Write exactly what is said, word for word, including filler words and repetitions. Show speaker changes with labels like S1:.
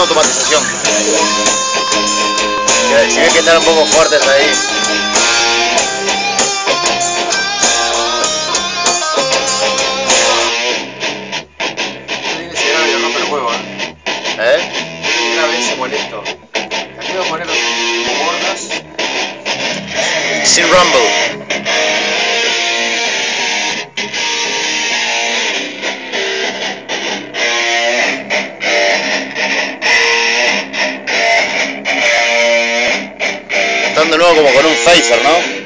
S1: automatización. Si ven que están un poco fuertes ahí. ¿Eh?
S2: Una vez molesto. Aquí voy a poner bordas.
S1: Sin rumble. Están de nuevo como con un phaser, ¿no?